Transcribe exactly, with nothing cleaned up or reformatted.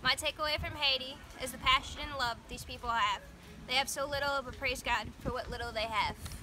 My takeaway from Haiti is the passion and love these people have. They have so little, but praise God for what little they have.